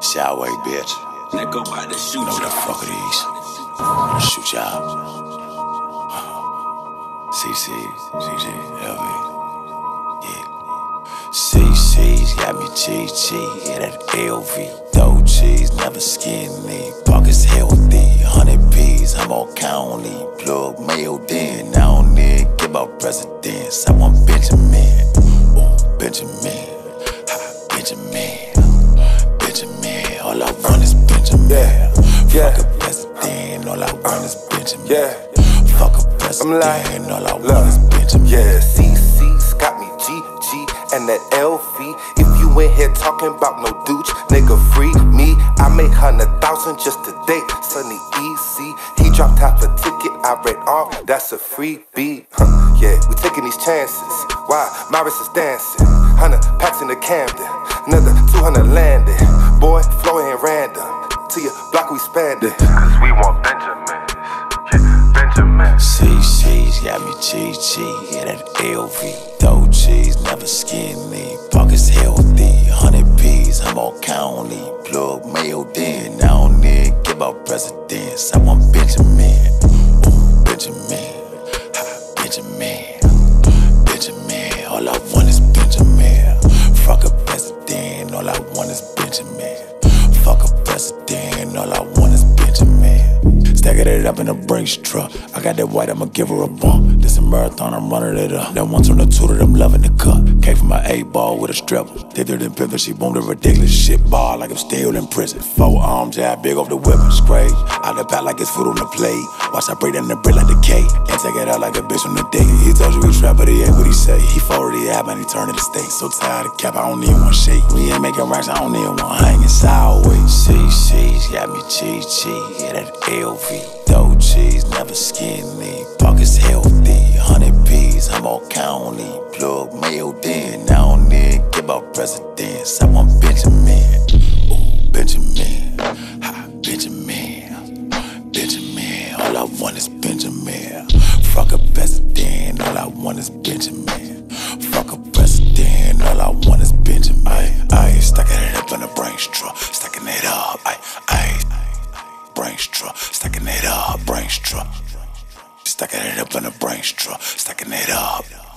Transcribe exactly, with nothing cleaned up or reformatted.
Showway, bitch. They go by the shoot Know what the fuck it is. I'ma shoot y'all. C C, C C, L V. Yeah. C C's got me G G. Yeah, that L V. Dough cheese, never skinny. Pockets healthy. Hundred P's, I'm on county. Plug mailed in. I don't need give out presidents. I want Benjamin. Ooh, Benjamin. Ha, Benjamin. Benjamin. All I want is Benjamin. Yeah, yeah. Fuck a president. All I want is Benjamin. Yeah. Fuck a president. I'm like, all I look, want is Benjamin. yeah. C C's got me G G and that L V. If you ain't here talking about no douche, nigga, free me. I make hundred thousand just today. Sunny Easy, he dropped half a ticket. I read off, that's a freebie. Huh, yeah, we taking these chances. Why? Maris is dancing. Hundred packs in the Camden, another two hundred landed. Boy, flow ain't random. To your block we spanding. Cause we want Benjamins, yeah, Benjamin. C C's got me G G, yeah, that L V. Dough cheese, never skinny. Pockets healthy. Hundred P's, I'm on county. Plug mailed in. I don't need give out presidents. I want Benjamin. Ooh, Benjamin. Ha, Benjamin. Benjamin. All I want is Benjamin. Fuck a president. All I want is Benjamin. Fuck a president. All I want is Benjamin. Stacking it up in a Brinks truck. I got that white, I'ma give her a bump. This a marathon, I'm running it up. That one on the two that I'm loving the cut. Came from my eight ball with a stripper. Dipped it in pimp, she boomed a ridiculous shit ball like I'm still in prison. Four arm jab, big off the whip, scrape. Out the pack like it's food on the plate. Watch I break down the brick like the cake. And take it out like a bitch on the date. He told you he trap, but he ain't what he say. He forwarded the app and he turned to the state. So tired of cap, I don't need one shake. We ain't making racks, I don't need one hanging sideways. C C's got me G G, yeah, that L V. Dough cheese, never skinny. Pockets healthy. Hundred P's, I'm on county. Plug mailed in. I don't need give out presidents. I want Benjamin. Ooh, Benjamin. Ha, Benjamin. Benjamin. All I want is Benjamin. Fuck a president. All I want is Benjamin. Fuck a president. All I want is Benjamin. I ain't stacking it up in a Brinks truck. Stacking it up. I, I. Brinks truck, stacking it up, Brinks truck. Stacking it up in a Brinks truck, stacking it up.